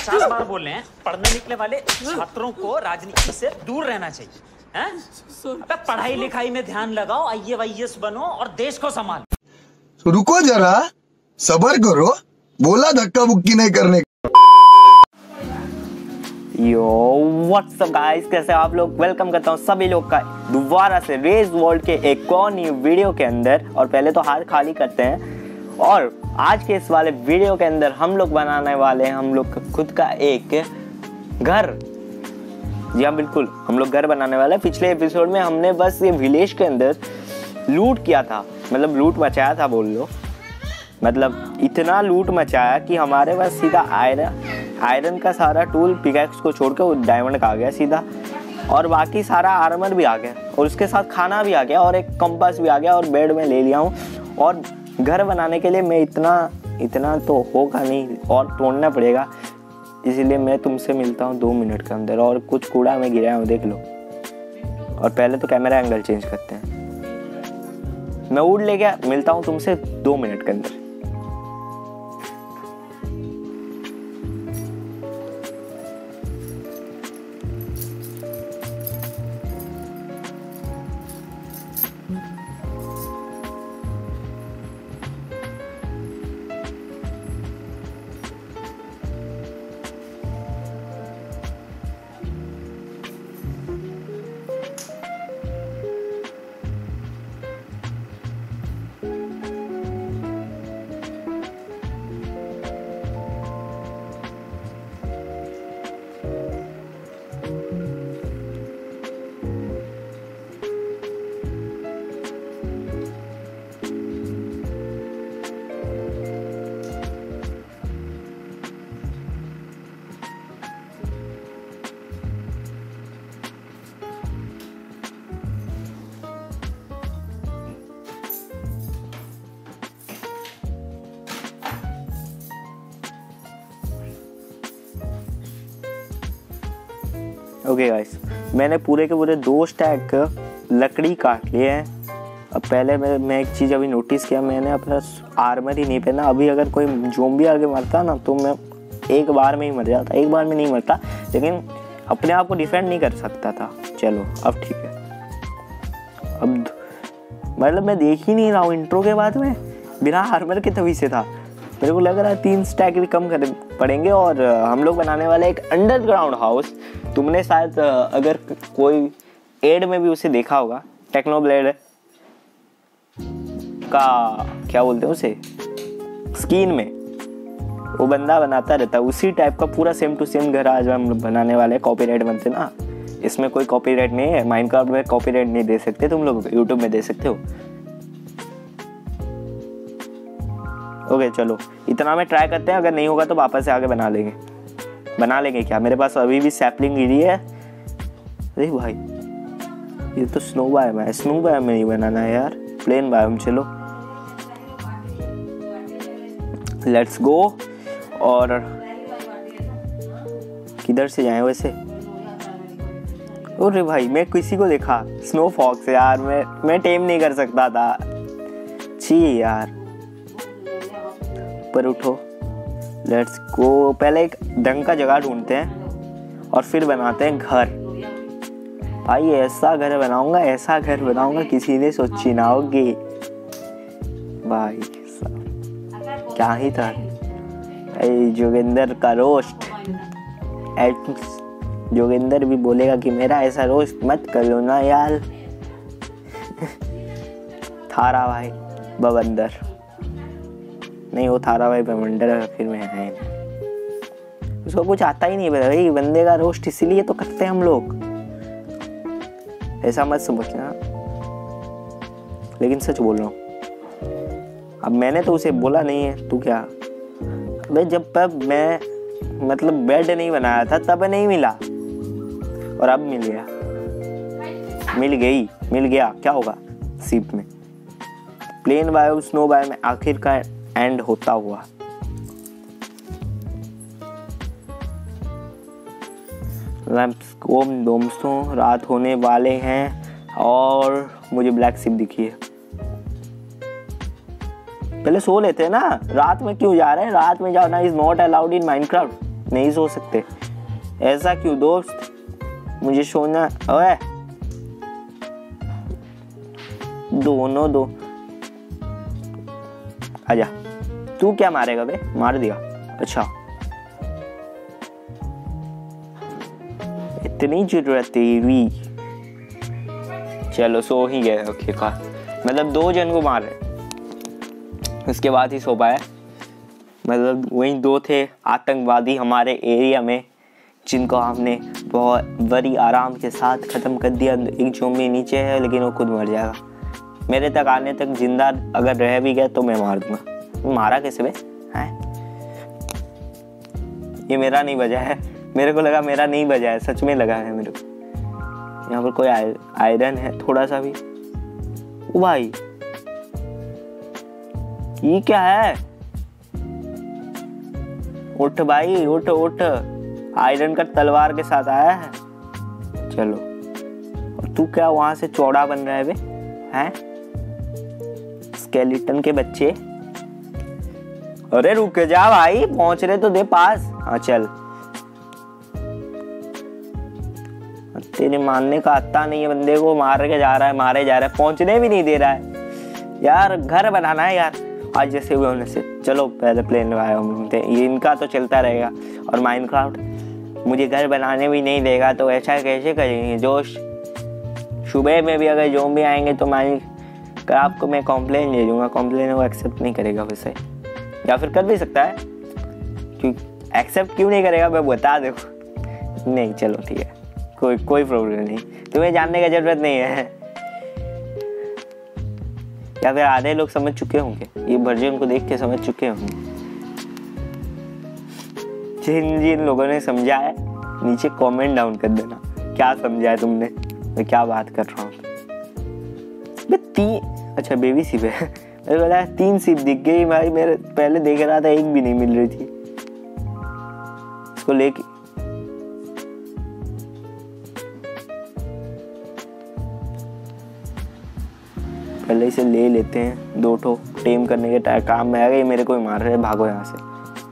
50 बार बोल रहे हैं पढ़ने निकले वाले छात्रों को राजनीति से दूर रहना चाहिए हैं? अबे पढ़ाई लिखाई में ध्यान लगाओ, IAS बनो और देश को संभालो। रुको जरा, सबर करो, बोला धक्का मुक्की नहीं करने। यो व्हाट्स अप गाइस, कैसे आप लोग। वेलकम करता हूँ सभी लोग का दोबारा से रेज वर्ल्ड के एक और न्यू वीडियो के अंदर। और पहले तो हाथ खाली करते हैं। और आज के इस वाले वीडियो के अंदर हम लोग बनाने वाले हैं हम लोग खुद का एक घर। जी हाँ, बिल्कुल हम लोग घर बनाने वाले हैं। पिछले एपिसोड में हमने बस ये विलेज के अंदर लूट किया था, मतलब लूट मचाया था बोल लो। मतलब इतना लूट मचाया कि हमारे पास सीधा आयरन का सारा टूल पिकैक्स को छोड़ के वो डायमंड का आ गया सीधा, और बाकी सारा आर्मर भी आ गया, और उसके साथ खाना भी आ गया, और एक कंपास भी आ गया, और बेड में ले लिया हूँ। और घर बनाने के लिए मैं इतना तो होगा नहीं, और तोड़ना पड़ेगा। इसीलिए मैं तुमसे मिलता हूँ 2 मिनट के अंदर। और कुछ कूड़ा में गिराया हूँ, देख लो। और पहले तो कैमरा एंगल चेंज करते हैं। मैं वुड ले गया, मिलता हूँ तुमसे 2 मिनट के अंदर। ओके गाइस, मैंने पूरे के पूरे 2 स्टैक लकड़ी काट लिए हैं। अब पहले मैं एक चीज़ अभी नोटिस किया, मैंने अपना आर्मर ही नहीं पहना। अभी अगर कोई ज़ोंबी आगे मरता ना तो मैं एक बार में ही मर जाता। एक बार में नहीं मरता, लेकिन अपने आप को डिफेंड नहीं कर सकता था। चलो अब ठीक है। अब मतलब मैं देख ही नहीं रहा हूँ, इंट्रो के बाद में बिना आर्मर के तभी से था। मेरे को लग रहा है 3 स्टैक भी कम कर पड़ेंगे। और हम लोग बनाने वाले एक अंडरग्राउंड हाउस। तुमने शायद अगर कोई एड में भी उसे देखा होगा, टेक्नोब्लेड का क्या बोलते हैं उसे, स्किन में वो बंदा बनाता रहता है, उसी टाइप का पूरा सेम टू सेम घर आज हम लोग बनाने वाले हैं। कॉपीराइट बनते ना, इसमें कोई कॉपीराइट नहीं है। माइनक्राफ्ट में कॉपीराइट नहीं दे सकते तुम लोग, यूट्यूब में दे सकते हो। ओके चलो, इतना में ट्राई करते हैं। अगर नहीं होगा तो वापस से आगे बना लेंगे क्या। मेरे पास अभी भी सैपलिंग गिरी है। अरे भाई, ये तो स्नो बायोम है। स्नो बायोम में नहीं बनाना है यार, प्लेन बायोम। चलो लेट्स गो। और किधर से जाएं वैसे। अरे भाई, मैं किसी को देखा स्नो फॉक्स यार, मैं टेम नहीं कर सकता था। छी यार, पर उठो, लेट्स गो। पहले एक ढंग का जगह ढूंढते हैं और फिर बनाते हैं घर। भाई ऐसा घर बनाऊंगा किसी ने सोची ना होगी। भाई क्या ही था। जोगिंदर का रोस्ट, जोगिंदर भी बोलेगा कि मेरा ऐसा रोस्ट मत करो ना यार। थारा भाई बवंदर नहीं, वो थारा भाई बवंडर फिर में है। उसको कुछ आता ही नहीं भाई। बंदे का रोस्ट इसीलिए तो करते हैं हम लोग, ऐसा मत समझना। लेकिन सच बोल रहा हूँ। अब मैंने तो उसे बोला नहीं है, तू क्या। अबे जब तब मैं मतलब बेड नहीं बनाया था तब नहीं मिला, और अब मिल गया। क्या होगा सीप में। प्लेन बायोम, स्नो बायोम में आखिर का एंड होता हुआ। दोस्तों रात होने वाले हैं और मुझे ब्लैक शिप दिखी है। पहले सो लेते हैं ना, रात में क्यों जा रहे हैं। रात में जाना is not allowed in Minecraft. नहीं सो सकते? ऐसा क्यों दोस्त? मुझे सोना। ओए दोनों दो, आजा। तू क्या मारेगा बे? मार दिया। अच्छा इतनी जरूरत तेरी। चलो सो ही गए। ओके का मतलब 2 जन को मार रहे, उसके बाद ही सो पाया। मतलब वही 2 थे आतंकवादी हमारे एरिया में, जिनको हमने बहुत बड़ी आराम के साथ ख़त्म कर दिया। एक ज़ॉम्बी नीचे है लेकिन वो खुद मर जाएगा। मेरे तक आने तक जिंदा अगर रह भी गया तो मैं मार दूंगा। मारा कैसे बे? हैं? ये मेरा नहीं बजा है। मेरे को लगा मेरा नहीं बजा है, सच में लगा है मेरे को। यहाँ पर कोई आयरन है थोड़ा सा भी। ओ भाई ये क्या है? उठ भाई उठ उठ। आयरन का तलवार के साथ आया है। चलो। और तू क्या वहां से चौड़ा बन रहा है बे? हैं? स्केलेटन के बच्चे। अरे रुक जा भाई, पहुंच रहे तो दे पास। हाँ चल। तेरे मारने का आता नहीं है बंदे को, मार के जा रहा है, मारे जा रहा है, पहुंचने भी नहीं दे रहा है यार। घर बनाना है यार आज जैसे हुए होने से। चलो पहले प्लेन लगाया ये इनका तो चलता रहेगा। और माइनक्राफ्ट मुझे घर बनाने भी नहीं देगा, तो ऐसा कैसे करेंगे जोश? सुबह में भी अगर ज़ॉम्बी आएंगे तो माइनक्राफ्ट को मैं कंप्लेन दे दूंगा। कंप्लेन वो एक्सेप्ट नहीं करेगा वैसे, या फिर कर भी सकता है। क्योंकि एक्सेप्ट क्यों नहीं करेगा मैं बता देखो। नहीं चलो ठीक है, कोई प्रॉब्लम नहीं, तुम्हें जानने की जरूरत नहीं है। या फिर आधे लोग समझ चुके होंगे, ये वर्जन को देख के समझ चुके होंगे। जिन लोगों ने समझा है नीचे कमेंट डाउन कर देना, क्या समझा है तुमने, मैं क्या बात कर रहा हूँ। अच्छा बेबी सिप है। मेरे को लगा 3 सिप दिख गई भाई, मेरे पहले देख रहा था 1 भी नहीं मिल रही थी। इसको लेके पहले इसे ले लेते हैं। 2 ठो टेम करने के काम में आ गए। मेरे को ही मार रहे, भागो यहाँ से।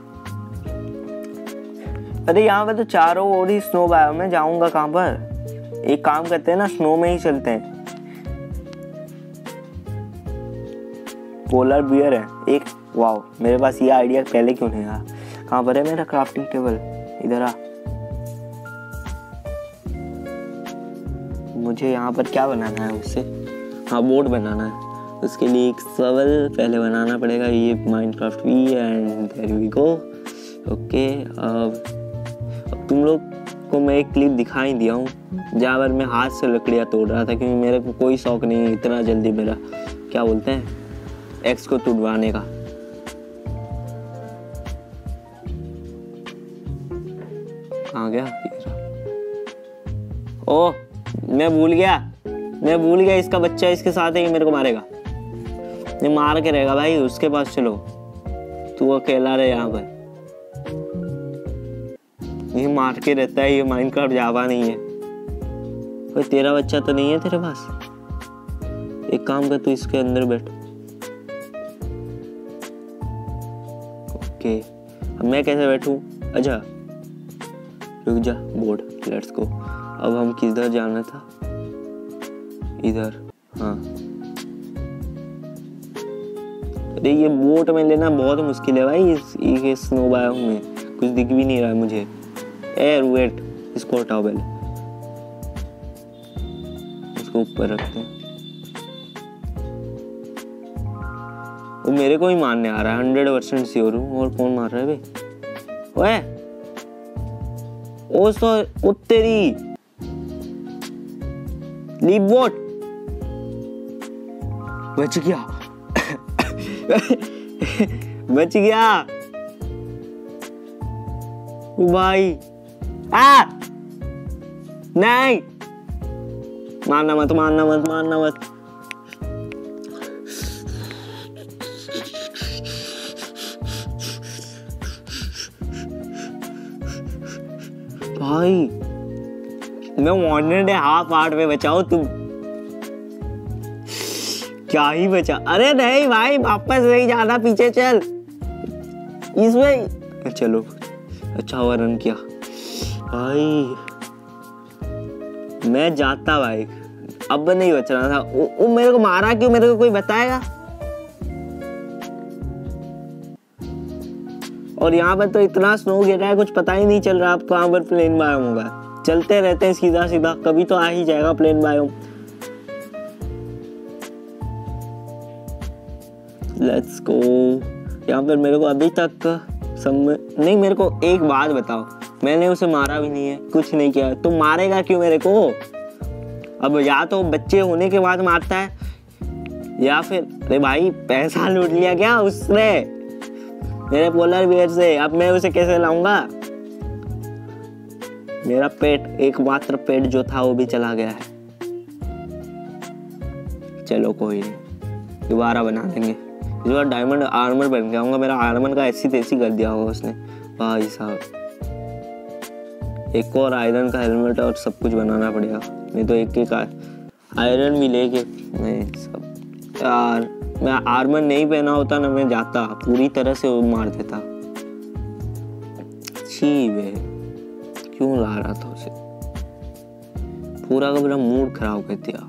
अरे यहाँ पे तो चारों ओर ही स्नो बायोम में, जाऊंगा कहाँ पर? एक काम करते हैं ना, स्नो में ही चलते हैं। पोलर बियर है एक। वाओ मेरे पास ये आइडिया पहले क्यों नहीं आया? कहाँ पर है मेरा क्राफ्टिंग टेबल? इधर आ। मुझे यहाँ पर क्या बनाना है उससे? हाँ बोर्ड बनाना है। उसके लिए एक शवल पहले बनाना पड़ेगा। ये Minecraft we and there we go. Okay अब तुम लोग को मैं एक क्लिप दिखाई दिया हूँ जहाँ पर मैं हाथ से लकड़ियाँ तोड़ रहा था, क्योंकि मेरे को कोई शौक नहीं है इतना जल्दी मेरा क्या बोलते हैं एक्स को तुड़वाने का। कहाँ गया? ओह मैं भूल गया इसका बच्चा इसके साथ है, ये मेरे को मारेगा। ये मार के रहेगा भाई, उसके पास चलो। तू अकेला रहे यहाँ पर, ये मार के रहता है। ये माइनक्राफ्ट जावा नहीं है। कोई तेरा बच्चा तो नहीं है तेरे पास? एक काम कर, तू इसके अंदर बैठ। ओके अब मैं कैसे बैठूं? अच्छा रुक जा, बोर्ड लेट्स गो। अब हम किधर जाना था? इधर। हाँ अरे ये बोट में लेना बहुत मुश्किल है भाई। इस स्नो बायोम में कुछ दिख भी नहीं रहा है मुझे। एयर वेट, इसको हटाओ पहले, इसको ऊपर रखते हैं। वो मेरे को ही मारने आ रहा है, 100% श्योर हूँ। और कौन मार रहा है बे? ओए ओ तेरी लीव बोट बच गया। बच गया भाई। नहीं मारना मत। भाई मैं वांटेड है हाफ आर्ट में बचाओ तुम। क्या ही बचा? अरे नहीं भाई वापस नहीं जाना, पीछे चल। इसमें चलो अच्छा हुआ रन किया भाई, मैं जाता भाई, अब नहीं बच रहा था। वो मेरे को मारा क्यों, मेरे को कोई बताएगा? और यहाँ पर तो इतना स्नो गिर रहा है, कुछ पता ही नहीं चल रहा अब कहाँ पर प्लेन बायोम होगा। चलते रहते हैं सीधा सीधा, कभी तो आ ही जाएगा प्लेन बायोम। Let's go. यहाँ पर मेरे को अभी तक नहीं, मेरे को एक बात बताओ, मैंने उसे मारा भी नहीं है, कुछ नहीं किया, तुम मारेगा क्यों मेरे को? अब या तो बच्चे होने के बाद मारता है, या फिर अरे भाई पैसा लूट लिया क्या उसने मेरे पोलर बियर से, अब मैं उसे कैसे लाऊंगा? मेरा पेट, एकमात्र पेट जो था वो भी चला गया है। चलो कोई नहीं, दोबारा बना देंगे। इस बार डायमंड आर्मर बन के आऊंगा। मेरा आर्मर का ऐसी तैसी कर दिया होगा उसने भाई साहब। एक और आयरन का हेलमेट और सब कुछ बनाना पड़ेगा, नहीं तो एक आयरन भी लेके नहीं सब। यार मैं आर्मर नहीं पहना होता ना, मैं जाता पूरी तरह से मार देता। छी वे, क्यों ला रहा था उसे, पूरा का पूरा मूड खराब कर दिया।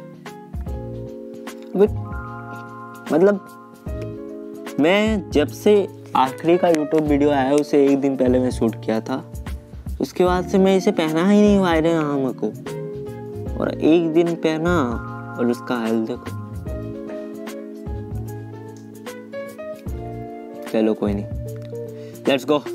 मतलब मैं जब से आखिरी का यूट्यूब वीडियो आया उसे एक दिन पहले मैं शूट किया था, उसके बाद से मैं इसे पहना ही नहीं आयरन आर्मर को, और एक दिन पहना और उसका हाल देखो। चलो कोई नहीं, लेट्स गो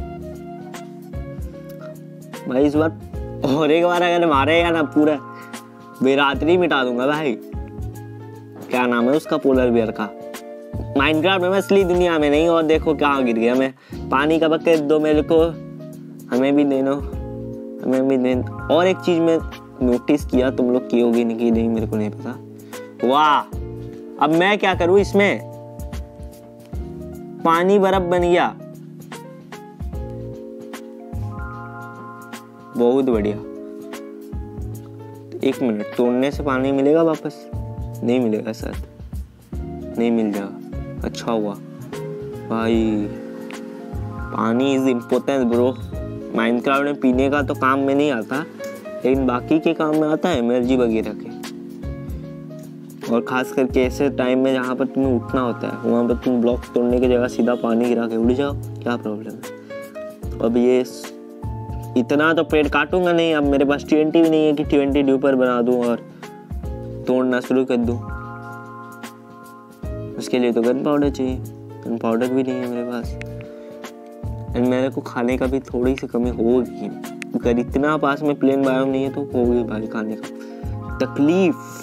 भाई। इस बार और एक बार अगर मारेगा ना पूरा बेरात्रि मिटा दूंगा भाई। क्या नाम है उसका, पोलर बियर का। माइनक्राफ्ट में मैं असली दुनिया में नहीं। और देखो कहाँ गिर गया मैं। पानी का बकेट दो मेरे को, हमें भी देना, हमें भी देना। और एक चीज मैं नोटिस किया, तुम लोग की होगी नहीं की नहीं मेरे को नहीं पता। वाह, अब मैं क्या करूं इसमें, पानी बर्फ बन गया, बहुत बढ़िया। एक मिनट, तोड़ने से पानी मिलेगा वापस? नहीं मिलेगा सर, नहीं मिल जाएगा। अच्छा हुआ भाई, पानी इज इम्पोर्टेंट ब्रो। माइनक्राफ्ट में पीने का तो काम में नहीं आता, लेकिन बाकी के काम में आता है, एनर्जी वगैरह के। और खास करके ऐसे टाइम में जहाँ पर तुम्हें उठना होता है, वहाँ पर तुम ब्लॉक तोड़ने की जगह सीधा पानी गिरा के उड़ जाओ, क्या प्रॉब्लम है? अब ये इतना तो पेड़ काटूंगा नहीं। अब मेरे पास TNT भी नहीं है कि TNT ड्यूपर बना दूं और तोड़ना शुरू कर दूं। उसके लिए तो गन पाउडर चाहिए, गन पाउडर भी नहीं है मेरे पास। एंड मेरे को खाने का भी थोड़ी सी कमी होगी, अगर इतना पास में प्लेन बायोम नहीं है तो होगी भाई खाने का तकलीफ।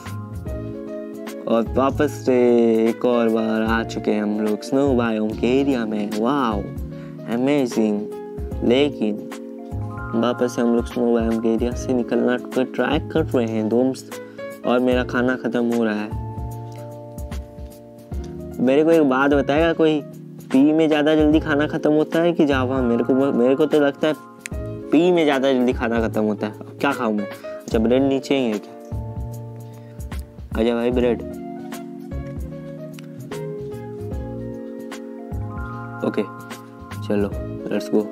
और वापस से एक और बार आ चुके हैं हम लोग स्नो बायोम के एरिया में। Wow amazing. लेकिन वापस से हम लोग स्नो बायोम के एरिया से निकलना ट्राई कर रहे हैं दोस्त, और मेरा खाना खत्म हो रहा है। मेरे को एक बात बताएगा कोई, पी में ज़्यादा जल्दी खाना खत्म होता है कि जावा? मेरे को तो लगता है पी में ज़्यादा जल्दी खाना खत्म होता है। अब क्या खाऊं मैं? अच्छा ब्रेड नीचे ही है क्या? आजा भाई ब्रेड। ओके चलो लेट्स गो।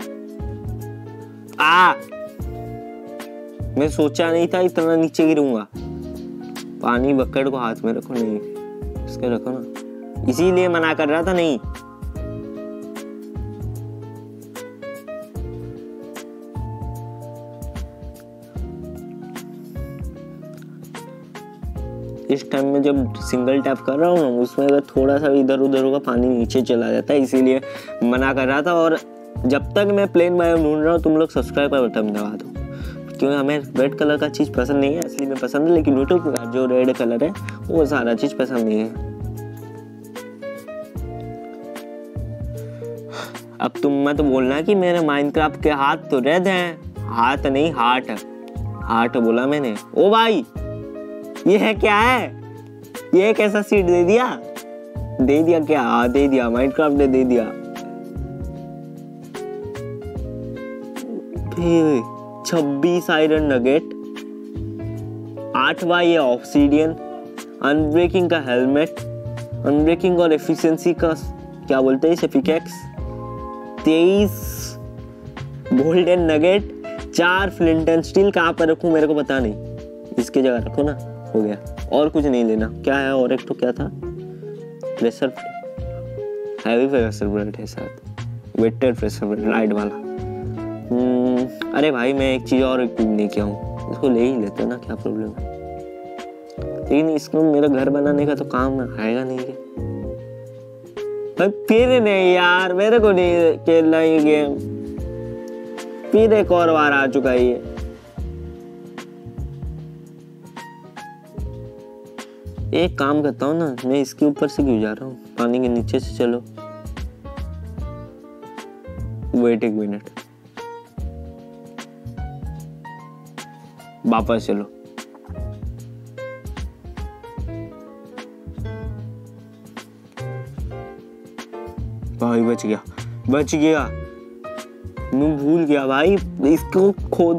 मैं सोचा नहीं था इतना नीचे गिरूंगा। पानी बकेट को हाथ में रखो, नहीं इसके रखो ना, इसीलिए मना कर रहा था। नहीं इस टाइम में जब सिंगल टैप कर रहा हूँ ना, उसमें अगर थोड़ा सा इधर उधर होगा पानी नीचे चला जाता है, इसीलिए मना कर रहा था। और जब तक मैं प्लेन बायोम ढूंढ रहा हूँ, तुम लोग सब्सक्राइब का बटन दबा दो, क्योंकि हमें रेड कलर का चीज़ पसंद नहीं है। असली में पसंद है, लेकिन यूट्यूब का जो रेड कलर है वो सारा चीज़ पसंद नहीं है। अब तुम मत बोलना कि मेरे माइनक्राफ्ट के हाथ तो रेड हैं। हाथ नहीं, हार्ट, हार्ट बोला मैंने। ओ भाई ये है क्या है? ये कैसा सीट दे दिया? दे दिया क्या? हाँ दे दिया, माइनक्राफ्ट ने दे दिया। 26 आयरन नगेट, 8वां ये ऑब्सीडियन, अनब्रेकिंग का हेलमेट, अनब्रेकिंग और एफिशिएंसी का क्या बोलते हैं इसे, pickaxe, 23 golden nugget, 4 flint and steel. कहाँ पर रखूँ मेरे को पता नहीं, इसकी जगह रखो ना, हो गया। और कुछ नहीं लेना। क्या है और एक तो क्या था, प्रेशर हैवी प्रेशर ब्रेड है साथ, वेटेड प्रेशर ब्रेड लाइट वाला। अरे भाई मैं एक चीज़ और नहीं किया हूँ, इसको ले ही लेते ना, क्या प्रॉब्लम है। लेकिन इसको मेरा घर बनाने का तो काम आएगा नहीं है। फिर नहीं यार, मेरे को नहीं खेलना ये गेम, फिर एक और बार आ चुका है ये। एक काम करता हूँ ना, मैं इसके ऊपर से क्यों जा रहा हूँ, पानी के नीचे से चलो। वेट एक मिनट, वापस चलो। भाई बच गया, बच गया। मैं भूल गया भाई, इसको खोद,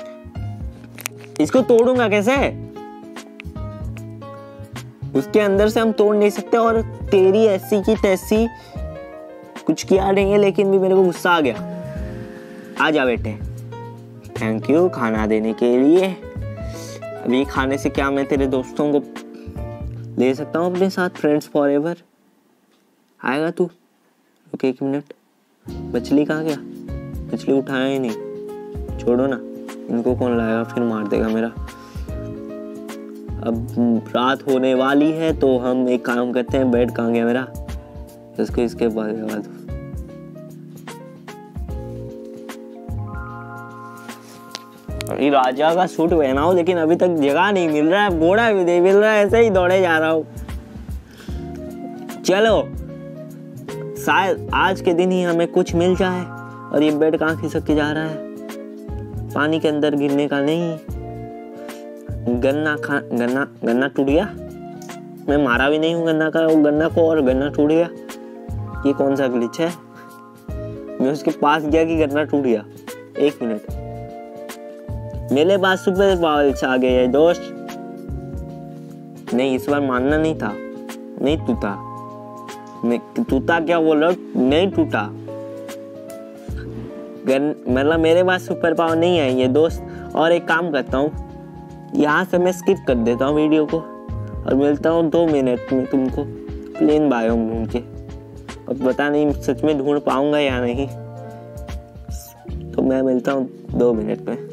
इसको तोड़ूंगा कैसे? उसके अंदर से हम तोड़ नहीं सकते। और तेरी ऐसी की तैसी कुछ किया नहीं है, लेकिन भी मेरे को गुस्सा आ गया। आ जा बेटे, थैंक यू खाना देने के लिए। अभी खाने से क्या मैं तेरे दोस्तों को ले सकता हूँ अपने साथ, फ्रेंड्स फॉरएवर। आएगा तू? ओके एक मिनट, मछली कहाँ गया? मछली उठाया ही नहीं, छोड़ो ना, इनको कौन लाएगा, फिर मार देगा मेरा। अब रात होने वाली है तो हम एक काम करते हैं, बेड कहाँ गया मेरा, इसको इसके बाद राजा का सूट पहना हो, लेकिन अभी तक जगह नहीं मिल रहा है, घोड़ा भी नहीं मिल रहा है, ऐसे ही दौड़े जा रहा हूँ। चलो शायद आज के दिन ही हमें कुछ मिल जाए। और ये बेड कहाँ खिसक के जा रहा है, पानी के अंदर गिरने का नहीं। गन्ना टूट गया, मैं मारा भी नहीं हूँ गन्ना को और गन्ना टूट गया। ये कौन सा ग्लिच है? मैं उसके पास गया कि गन्ना टूट गया। एक मिनट, मेरे पास सुपर पावर्स आ गए हैं दोस्त। नहीं इस बार मानना नहीं था, नहीं टूटा, टूटा क्या बोलो, नहीं टूटा। मतलब मेरे पास सुपर पावर नहीं आई है दोस्त। और एक काम करता हूँ, यहाँ से मैं स्किप कर देता हूँ वीडियो को और मिलता हूँ 2 मिनट में तुमको प्लेन बायोम ढूंढ के। अब पता नहीं सच में ढूंढ पाऊंगा या नहीं, तो मैं मिलता हूँ 2 मिनट में।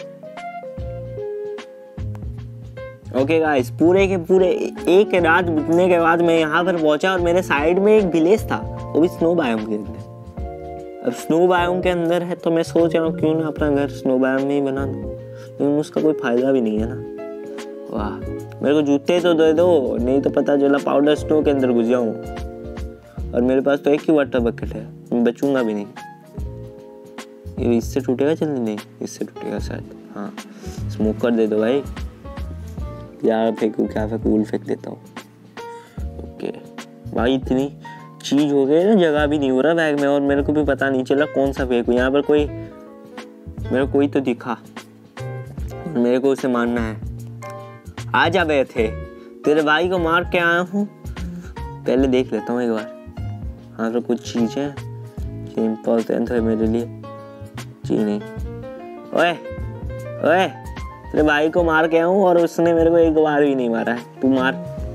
ओके गाइस, पूरे के पूरे एक रात बीतने के बाद मैं यहाँ पर पहुंचा और मेरे साइड में एक विलेज था, वो भी स्नो बायोम के अंदर। अब स्नो बायोम के अंदर है तो मैं सोच रहा हूँ क्यों ना अपना घर स्नो बायोम में ही बना दूँ, लेकिन उसका कोई फायदा भी नहीं है ना। वाह, मेरे को जूते तो दे दो, नहीं तो पता चला पाउडर स्नो के अंदर घुस जाऊँ। और मेरे पास तो एक ही वाटर बकेट है, मैं बचूंगा भी नहीं। ये इससे टूटेगा जल्दी? नहीं इससे टूटेगा शायद। हाँ स्मोकर दे दो भाई, यार फेंकूँ क्या फेंकूँ, फेंक देता हूँ। ओके भाई, इतनी चीज हो गई ना, जगह भी नहीं हो रहा बैग में और मेरे को भी पता नहीं चला कौन सा फेंकूँ। यहाँ पर कोई तो दिखा, मेरे को उसे मारना है। आ जा बे थे, तेरे भाई को मार के आया हूँ, पहले देख लेता हूँ एक बार। हाँ तो कुछ चीज है जो इम्पोर्टेंट है मेरे लिए। जी नहीं, ओए ओए, तेरे भाई को मार के आऊं और उसने मेरे को एक बार भी नहीं मारा है। तू मार।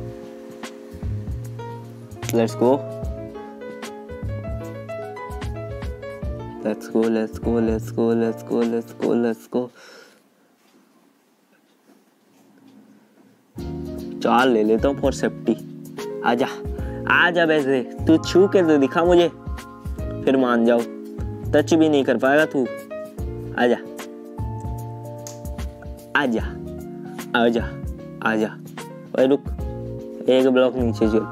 Let's go let's go let's go let's go let's go let's go let's go. 4 ले लेता हूँ फॉर सेफ्टी। आजा आजा, वैसे तू छू के तो दिखा मुझे, फिर मान जाओ। टच भी नहीं कर पाएगा तू। आजा आजा आजा आजा। ओए रुक, एक ब्लॉक नीचे चल।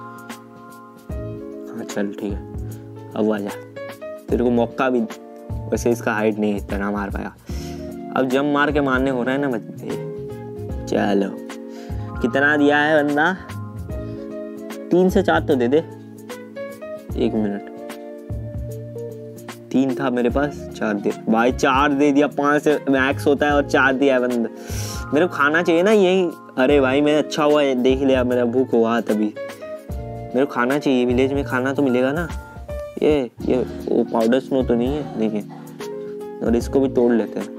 हाँ चल ठीक है, अब आजा। तेरे को मौका भी, वैसे इसका हाइट नहीं इतना मार पाया। अब जंप मार के मारने हो रहा है ना बच्चे। चलो कितना दिया है बंदा? 3 से 4 तो दे दे। 1 मिनट, 3 था मेरे पास, 4 दे भाई। 4 दे दिया, 5 से मैक्स होता है और 4 दिया है बंदा। मेरे को खाना चाहिए ना यही। अरे भाई मैं अच्छा हुआ देख लिया, मेरा भूख हुआ तभी। मेरे को खाना चाहिए, विलेज में खाना तो मिलेगा ना। ये वो पाउडर स्नो तो नहीं है, देखिए और इसको भी तोड़ लेते हैं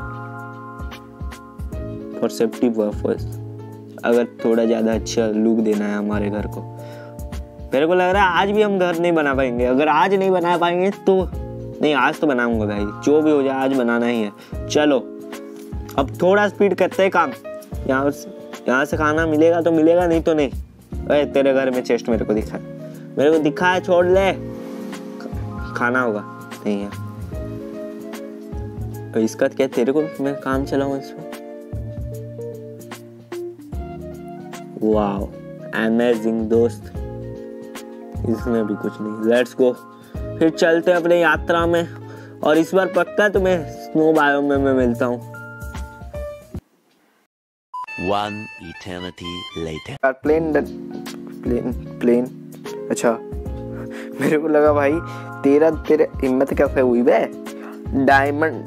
फॉर सेफ्टी पर्पस, अगर थोड़ा ज़्यादा अच्छा लुक देना है हमारे घर को। मेरे को लग रहा है आज भी हम घर नहीं बना पाएंगे। अगर आज नहीं बना पाएंगे तो नहीं, आज तो बनाऊंगा भाई, जो भी हो जाए आज बनाना ही है। चलो अब थोड़ा स्पीड करते हैं काम। यहाँ से खाना मिलेगा तो मिलेगा, नहीं तो नहीं। अरे तेरे घर में चेस्ट मेरे को दिखा है, छोड़ ले, खाना होगा नहीं है तो इसका क्या, तेरे को मैं काम चलाऊं इसमें। वाओ अमेजिंग दोस्त, इसमें भी कुछ नहीं। लेट्स गो, फिर चलते हैं अपने यात्रा में, और इस बार पक्का तुम्हें स्नो बायोम में मैं मिलता हूँ। One eternity later. प्लेन अच्छा, मेरे को लगा भाई तेरे हिम्मत कैसे हुई बे, डायमंड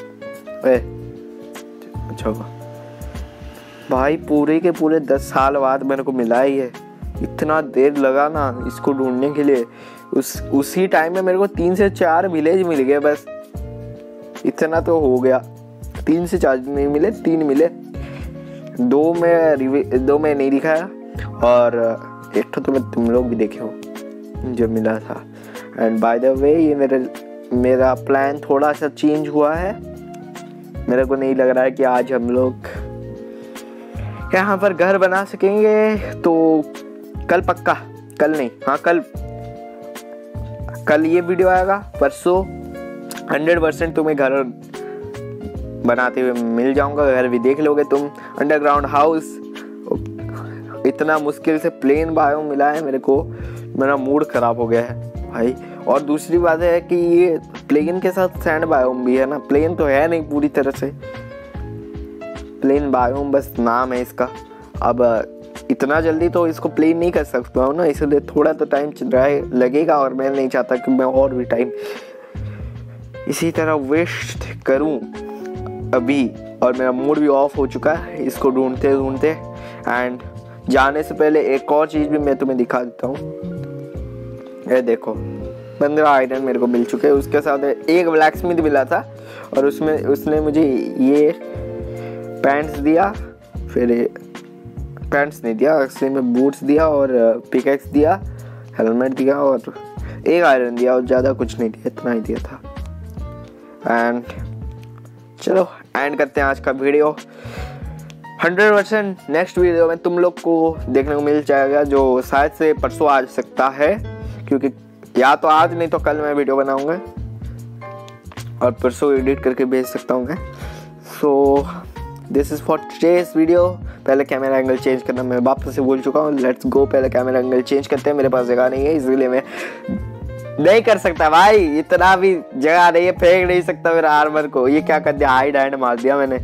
अच्छा भाई, पूरे के पूरे 10 साल बाद मेरे को मिला ही है। इतना देर लगा ना इसको ढूंढने के लिए, उसी टाइम में मेरे को 3 से 4 विलेज मिल गए बस। इतना तो हो गया, 3 से 4 नहीं मिले, 3 मिले, 2 में नहीं दिखाया, और एक तो तुम लोग भी देखे हो जो मिला था। एंड बाय द वे ये मेरा प्लान थोड़ा सा चेंज हुआ है। मेरे को नहीं लग रहा है कि आज हम लोग यहाँ पर घर बना सकेंगे, तो कल पक्का, कल नहीं, हाँ कल ये वीडियो आएगा, परसों 100% तुम्हें घर बनाते हुए मिल जाऊंगा। घर भी देख लोगे तुम। अंडरग्राउंड हाउस, इतना मुश्किल से प्लेन बायोम मिला है मेरे को, मेरा मूड खराब हो गया है भाई। और दूसरी बात है कि ये प्लेन के साथ सैंड बायोम भी है ना, प्लेन तो है नहीं पूरी तरह से, प्लेन बायोम बस नाम है इसका। अब इतना जल्दी तो इसको प्लेन नहीं कर सकता हूँ ना, इसलिए थोड़ा तो टाइम लगेगा, और मैं नहीं चाहता कि मैं और भी टाइम इसी तरह वेस्ट करूँ अभी। और मेरा मूड भी ऑफ हो चुका है इसको ढूंढते ढूंढते। एंड जाने से पहले एक और चीज़ भी मैं तुम्हें दिखा देता हूँ। ये देखो 15 आयरन मेरे को मिल चुके हैं, उसके साथ एक ब्लैक स्मिथ मिला था, और उसने मुझे ये पैंट्स दिया, फिर पैंट्स नहीं दिया एक्चुअली में, बूट्स दिया, और पिकैक्स दिया, हेलमेट दिया, और एक आयरन दिया, और ज़्यादा कुछ नहीं दिया, इतना ही दिया था। एंड चलो एंड करते हैं आज का वीडियो। 100% नेक्स्ट वीडियो में तुम लोग को देखने को मिल जाएगा, जो शायद से परसों आ सकता है, क्योंकि या तो आज नहीं तो कल मैं वीडियो बनाऊंगा, और परसों एडिट करके भेज सकता हूँ मैं। So this is for today's video. पहले कैमरा एंगल चेंज करना मैं वापस से भूल चुका हूँ। लेट्स गो, पहले कैमरा एंगल चेंज करते हैं। मेरे पास जगह नहीं है, इसलिए मैं नहीं कर सकता भाई, इतना भी जगह नहीं है, फेंक नहीं सकता मेरा आर्मर को। ये क्या कर दिया, हाइड हैंड मार दिया मैंने।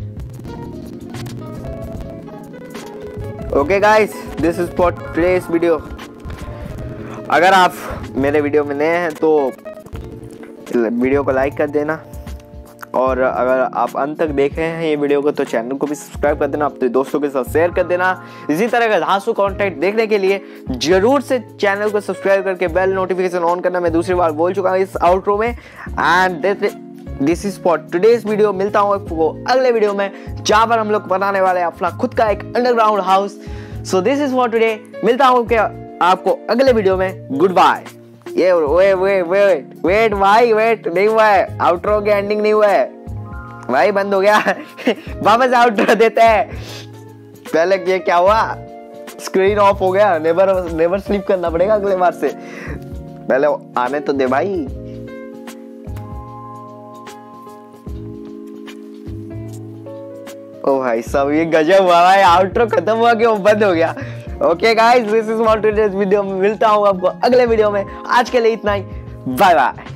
Okay guys, this is for today's video. अगर आप मेरे वीडियो में नए हैं तो वीडियो को लाइक कर देना, और अगर आप अंत तक देखे हैं ये वीडियो को तो चैनल को भी सब्सक्राइब कर देना, अपने दोस्तों के साथ शेयर कर देना। इसी तरह का धांसू कंटेंट देखने के लिए जरूर से चैनल को सब्सक्राइब करके बेल नोटिफिकेशन ऑन करना। मैं दूसरी बार बोल चुका हूँ इस आउट्रो में। And this is for today's video. मिलता हूँ आपको अगले वीडियो में, जहाँ पर हम लोग बनाने वाले हैं अपना खुद का एक underground house. So this is for today. मिलता हूँ आपको अगले वीडियो में। Good bye. ये वेट भाई, वेट नहीं हुआ है, आउटरो की एंडिंग नहीं हुआ है भाई, बंद हो गया। वापस आउटरो देते हैं। पहले ये क्या हुआ, स्क्रीन ऑफ हो गया। नेवर स्लीप करना पड़ेगा अगले बार से, पहले आने तो दे भाई। ओ भाई सब ये गजब हुआ भाई, आउटरो खत्म हुआ कि वो बंद हो गया। Okay guys, this is for today's video. मिलता हूँ आपको अगले वीडियो में। आज के लिए इतना ही, बाय बाय।